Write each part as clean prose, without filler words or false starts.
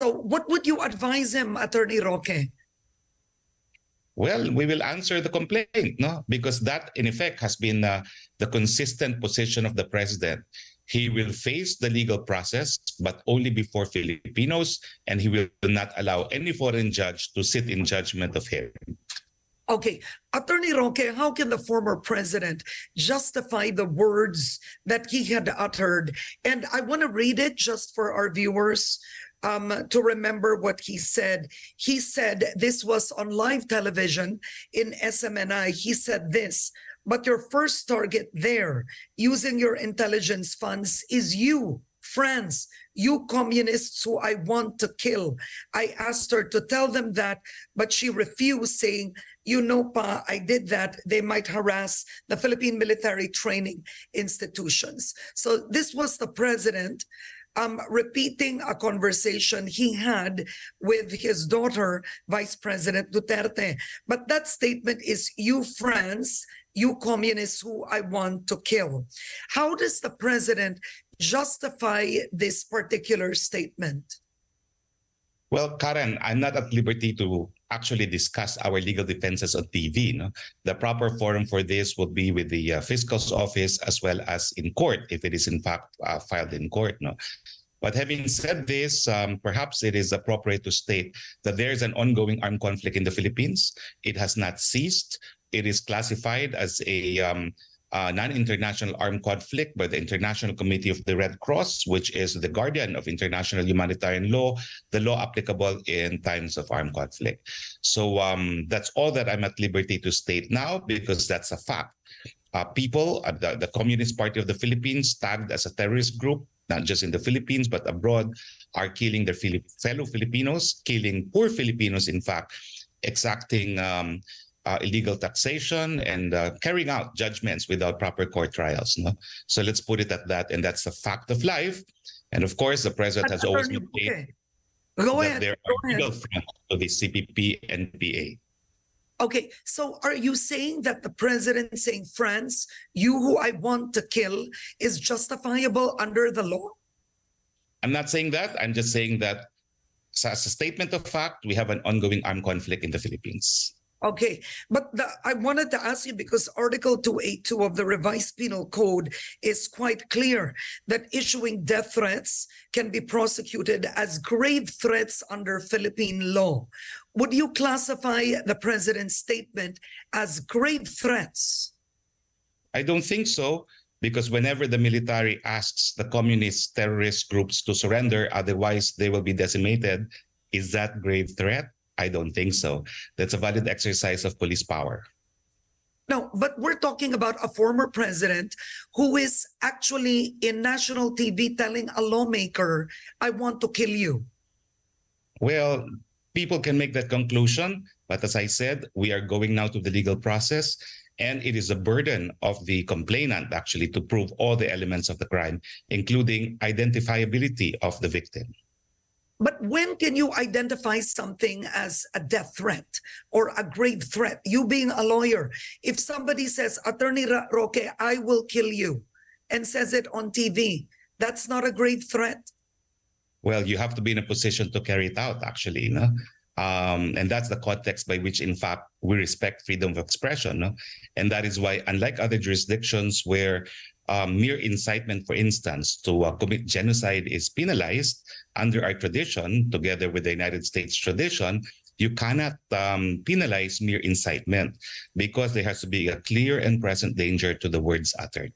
So what would you advise him, Attorney Roque? Well, we will answer the complaint, no? Because that, in effect, has been the consistent position of the president. He will face the legal process, but only before Filipinos, and he will not allow any foreign judge to sit in judgment of him. Okay, Attorney Roque, how can the former president justify the words that he had uttered? And I want to read it just for our viewers to remember what he said. He said, this was on live television in SMNI. He said this, but your first target there, using your intelligence funds, is you, France, you communists who I want to kill. I asked her to tell them that, but she refused, saying, you know, Pa, I did that. They might harass the Philippine military training institutions. So this was the president repeating a conversation he had with his daughter, Vice President Duterte. But that statement is, you France, you communists who I want to kill. How does the president justify this particular statement? Well, Karen, I'm not at liberty to actually discuss our legal defenses on TV. No? The proper forum for this would be with the fiscal's office as well as in court, if it is in fact filed in court. No? But having said this, perhaps it is appropriate to state that there is an ongoing armed conflict in the Philippines. It has not ceased. It is classified as a non-international armed conflict by the International Committee of the Red Cross, which is the guardian of international humanitarian law, the law applicable in times of armed conflict. So that's all that I'm at liberty to state now, because that's a fact. People at the Communist Party of the Philippines, tagged as a terrorist group, not just in the Philippines, but abroad, are killing their fellow Filipinos, killing poor Filipinos, in fact, exacting illegal taxation and carrying out judgments without proper court trials. No? So let's put it at that, and that's a fact of life. And of course, the president has always maintained that there are legal fronts to the CPP and PA. Okay, so are you saying that the president saying, France, you who I want to kill, is justifiable under the law? I'm not saying that. I'm just saying that as a statement of fact, we have an ongoing armed conflict in the Philippines. Okay, but I wanted to ask you, because Article 282 of the Revised Penal Code is quite clear that issuing death threats can be prosecuted as grave threats under Philippine law. Would you classify the president's statement as grave threats? I don't think so, because whenever the military asks the communist terrorist groups to surrender, otherwise they will be decimated, is that grave threat? I don't think so. That's a valid exercise of police power. No, but we're talking about a former president who is actually in national TV telling a lawmaker, I want to kill you. Well, people can make that conclusion. But as I said, we are going now to the legal process. And it is a burden of the complainant, actually, to prove all the elements of the crime, including identifiability of the victim. But when can you identify something as a death threat or a grave threat? You being a lawyer, if somebody says, Attorney Roque, I will kill you, and says it on TV, that's not a grave threat? Well, you have to be in a position to carry it out, actually. No? And that's the context by which, in fact, we respect freedom of expression. No? And that is why, unlike other jurisdictions where mere incitement, for instance, to commit genocide is penalized, under our tradition, together with the United States tradition, you cannot penalize mere incitement, because there has to be a clear and present danger to the words uttered.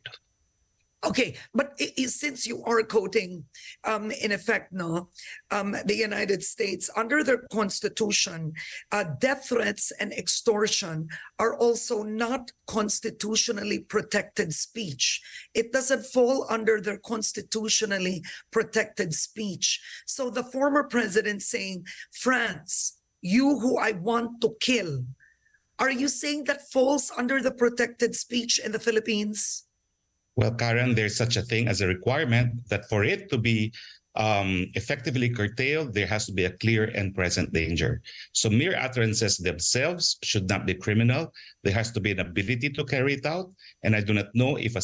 Okay, but since you are quoting, in effect, the United States, under their constitution, death threats and extortion are also not constitutionally protected speech. It doesn't fall under their constitutionally protected speech. So the former president saying, France, you who I want to kill, are you saying that falls under the protected speech in the Philippines? Well, Karen, there's such a thing as a requirement that for it to be effectively curtailed, there has to be a clear and present danger. So mere utterances themselves should not be criminal. There has to be an ability to carry it out. And I do not know if a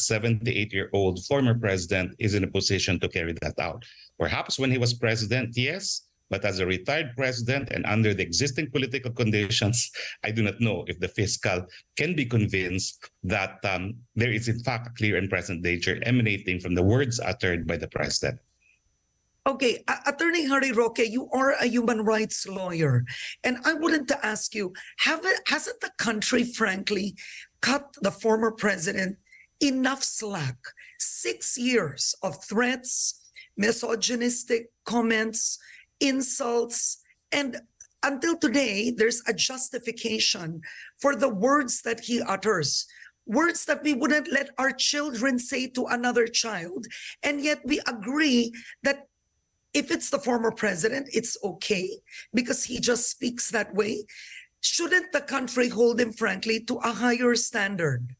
78-year-old former president is in a position to carry that out. Perhaps when he was president, yes, But as a retired president and under the existing political conditions, I do not know if the fiscal can be convinced that there is in fact a clear and present danger emanating from the words uttered by the president. Okay, Attorney Harry Roque, you are a human rights lawyer, and I wanted to ask you, hasn't the country, frankly, cut the former president enough slack? 6 years of threats, misogynistic comments, insults, and until today, there's a justification for the words that he utters. Words that we wouldn't let our children say to another child, and yet we agree that if it's the former president, it's okay because he just speaks that way. Shouldn't the country hold him, frankly, to a higher standard?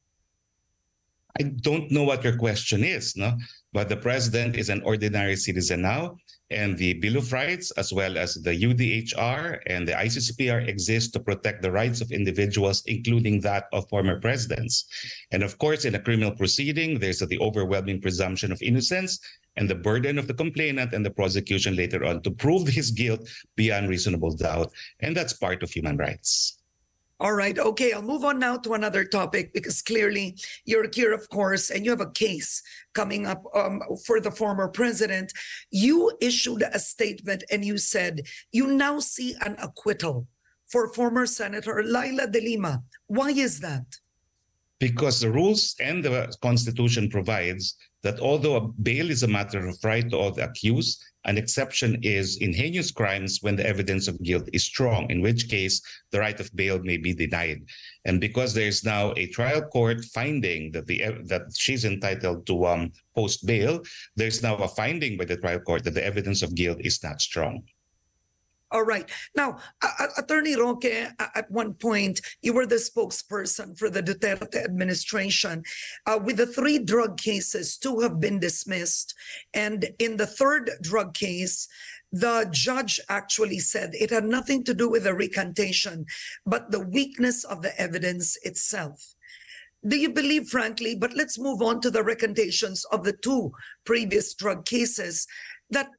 I don't know what your question is, no? But the president is an ordinary citizen now, and the Bill of Rights, as well as the UDHR and the ICCPR exist to protect the rights of individuals, including that of former presidents. And of course, in a criminal proceeding, there's the overwhelming presumption of innocence and the burden of the complainant and the prosecution later on to prove his guilt beyond reasonable doubt. And that's part of human rights. All right. Okay. I'll move on now to another topic because clearly you're here, of course, and you have a case coming up for the former president. You issued a statement and you said you now see an acquittal for former Senator Leile de Lima. Why is that? Because the rules and the Constitution provides that although a bail is a matter of right to all the accused, an exception is in heinous crimes when the evidence of guilt is strong, in which case the right of bail may be denied. And because there is now a trial court finding that she's entitled to post bail, there's now a finding by the trial court that the evidence of guilt is not strong. All right. Now, Attorney Roque, at one point, you were the spokesperson for the Duterte administration. With the 3 drug cases, 2 have been dismissed. And in the 3rd drug case, the judge actually said it had nothing to do with the recantation, but the weakness of the evidence itself. Do you believe, frankly, but let's move on to the recantations of the 2 previous drug cases, that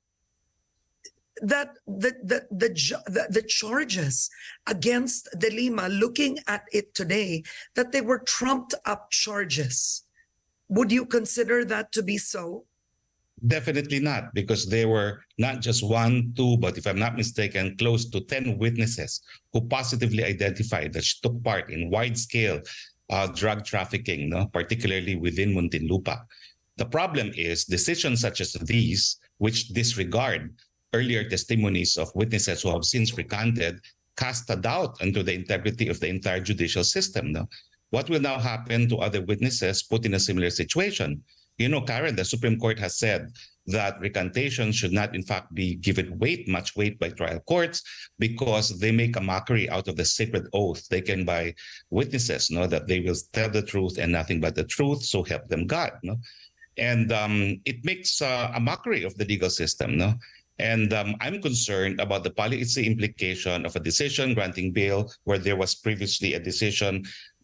the charges against De Lima, looking at it today, that they were trumped up charges? Would you consider that to be so? Definitely not, because there were not just 1, 2, but if I'm not mistaken, close to 10 witnesses who positively identified that she took part in wide-scale drug trafficking, no? Particularly within Muntinlupa. The problem is decisions such as these, which disregard earlier testimonies of witnesses who have since recanted, cast a doubt into the integrity of the entire judicial system. No? What will now happen to other witnesses put in a similar situation? You know, Karen, the Supreme Court has said that recantation should not, in fact, be given much weight by trial courts because they make a mockery out of the sacred oath taken by witnesses, no? That they will tell the truth and nothing but the truth, so help them God. No? And it makes a mockery of the legal system. No? And I'm concerned about the policy implication of a decision granting bail where there was previously a decision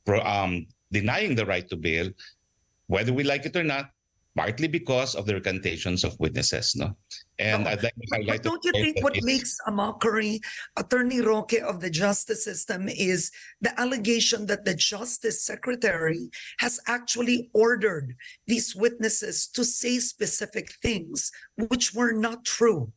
denying the right to bail, whether we like it or not, partly because of the recantations of witnesses. No? And I'd like to highlight— But don't you think what makes a mockery, Attorney Roque, of the justice system is the allegation that the Justice Secretary has actually ordered these witnesses to say specific things which were not true?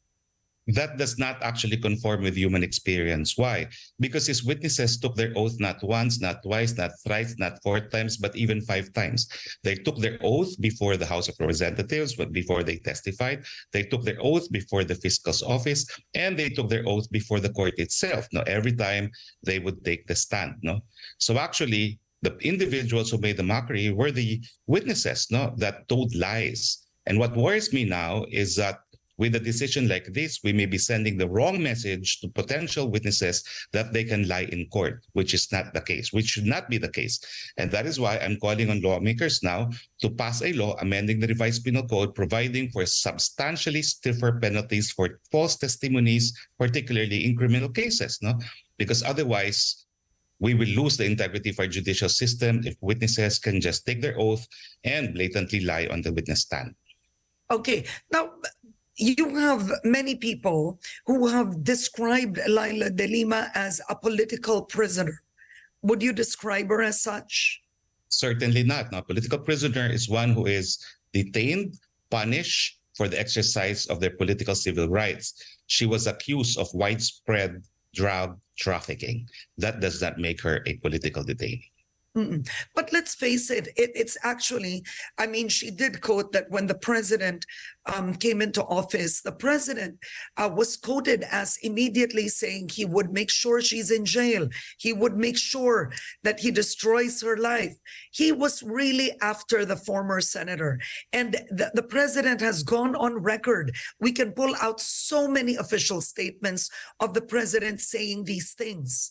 That does not actually conform with human experience. Why? Because his witnesses took their oath not once, not twice, not thrice, not 4 times, but even 5 times. They took their oath before the House of Representatives, but before they testified. They took their oath before the fiscal's office, and they took their oath before the court itself. No, every time they would take the stand. No, so actually, the individuals who made the mockery were the witnesses, no, that told lies. And what worries me now is that with a decision like this, we may be sending the wrong message to potential witnesses that they can lie in court, which is not the case, which should not be the case. And that is why I'm calling on lawmakers now to pass a law amending the revised penal code, providing for substantially stiffer penalties for false testimonies, particularly in criminal cases, no? Because otherwise, we will lose the integrity of our judicial system if witnesses can just take their oath and blatantly lie on the witness stand. Okay. Now, you have many people who have described Leile de Lima as a political prisoner. Would you describe her as such? Certainly not. Now, political prisoner is one who is detained, punished for the exercise of their political civil rights. She was accused of widespread drug trafficking. That does not make her a political detainee. But let's face it, it's actually, I mean, she did quote that when the president came into office, the president was quoted as immediately saying he would make sure she's in jail. He would make sure that he destroys her life. He was really after the former senator. And the president has gone on record. We can pull out so many official statements of the president saying these things.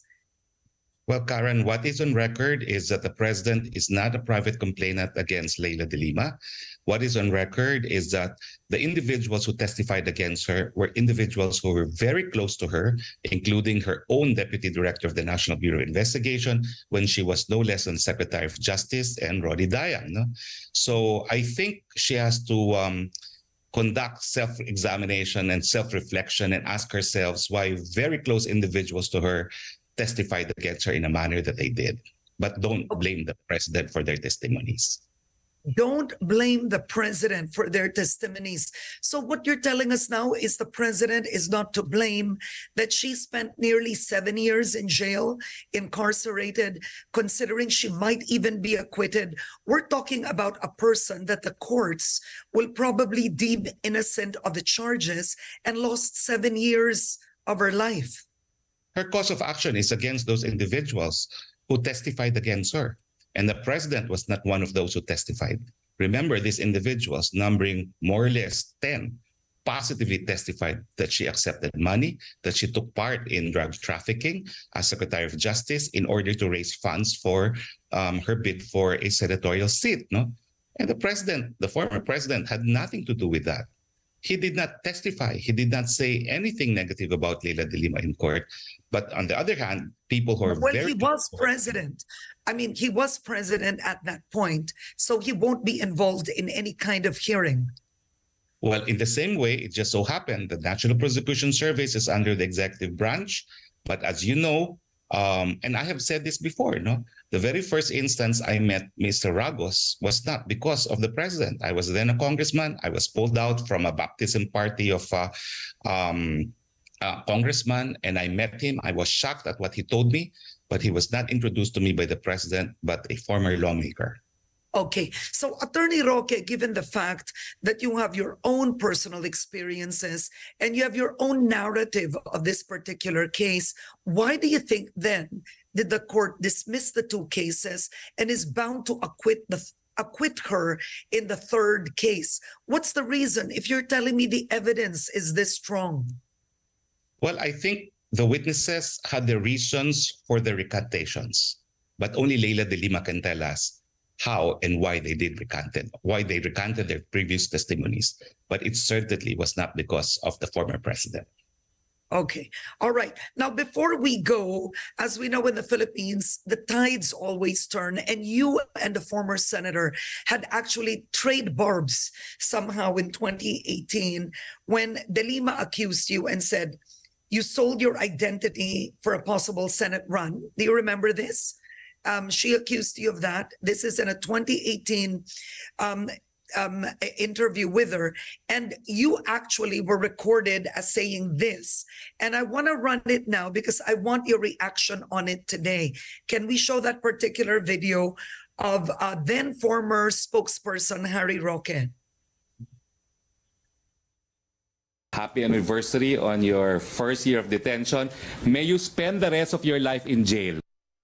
Well, Karen, what is on record is that the president is not a private complainant against Leile de Lima. What is on record is that the individuals who testified against her were individuals who were very close to her, including her own deputy director of the National Bureau of Investigation when she was no less than Secretary of Justice and Rodi Dayan. No? So I think she has to conduct self-examination and self-reflection and ask herself why very close individuals to her testified against her in a manner that they did. But don't blame the president for their testimonies. Don't blame the president for their testimonies. So what you're telling us now is the president is not to blame, that she spent nearly 7 years in jail, incarcerated, considering she might even be acquitted. We're talking about a person that the courts will probably deem innocent of the charges and lost 7 years of her life. Her cause of action is against those individuals who testified against her. And the president was not one of those who testified. Remember, these individuals, numbering more or less 10, positively testified that she accepted money, that she took part in drug trafficking as Secretary of Justice in order to raise funds for her bid for a senatorial seat. No? And the president, the former president, had nothing to do with that. He did not testify. He did not say anything negative about Leile de Lima in court. But on the other hand, people who are he was president. I mean, he was president at that point, so he won't be involved in any kind of hearing. Well, in the same way, it just so happened the National Prosecution Service is under the executive branch. But as you know, and I have said this before, no, the very first instance I met Mr. Ragos was not because of the president. I was then a congressman. I was pulled out from a baptism party of congressman, and I met him. I was shocked at what he told me, but he was not introduced to me by the president, but a former lawmaker. Okay, so Attorney Roque, given the fact that you have your own personal experiences and you have your own narrative of this particular case, why do you think then did the court dismiss the two cases and is bound to acquit her in the third case? What's the reason if you're telling me the evidence is this strong? Well, I think the witnesses had the reasons for the recantations, but only Leile de Lima can tell us how and why they recanted their previous testimonies. But it certainly was not because of the former president. Okay. All right. Now, before we go, as we know in the Philippines, the tides always turn, and you and the former senator had actually traded barbs somehow in 2018 when De Lima accused you and said you sold your identity for a possible Senate run. Do you remember this? She accused you of that. This is in a 2018 interview with her, and you actually were recorded as saying this. And I want to run it now because I want your reaction on it today. Can we show that particular video of then former spokesperson Harry Roque? Happy anniversary on your first year of detention. May you spend the rest of your life in jail.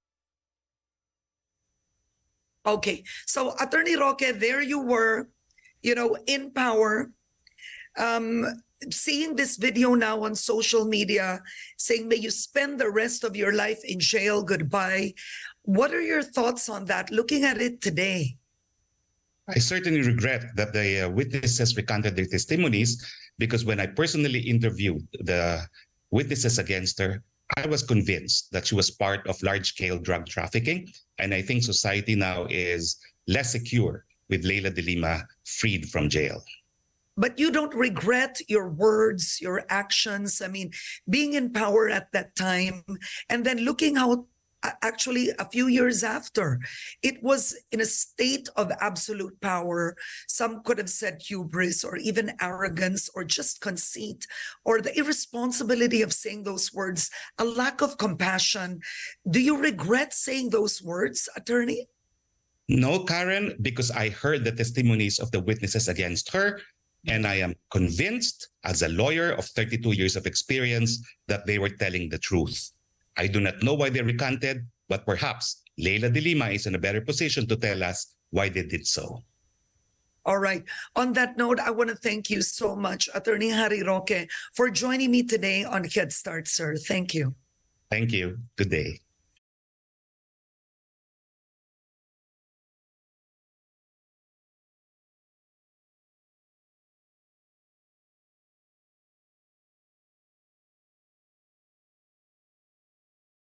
Okay, so Attorney Roque, there you were, you know, in power, seeing this video now on social media, saying, may you spend the rest of your life in jail, goodbye. What are your thoughts on that, looking at it today? I certainly regret that the witnesses recanted their testimonies, because when I personally interviewed the witnesses against her, I was convinced that she was part of large-scale drug trafficking, and I think society now is less secure with Leile de Lima freed from jail. But you don't regret your words, your actions. I mean, being in power at that time, and then looking how actually a few years after, it was in a state of absolute power. Some could have said hubris or even arrogance or just conceit or the irresponsibility of saying those words, a lack of compassion. Do you regret saying those words, attorney? No, Karen, because I heard the testimonies of the witnesses against her, and I am convinced as a lawyer of 32 years of experience that they were telling the truth. I do not know why they recanted, but perhaps Leile de Lima is in a better position to tell us why they did so. All right. On that note, I want to thank you so much, Attorney Harry Roque, for joining me today on Headstart, sir. Thank you. Thank you. Good day.